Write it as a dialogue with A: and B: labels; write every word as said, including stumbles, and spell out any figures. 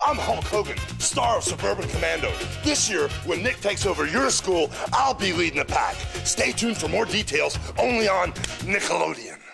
A: I'm Hulk Hogan, star of Suburban Commando. This year, when Nick takes over your school, I'll be leading the pack. Stay tuned for more details only on Nickelodeon.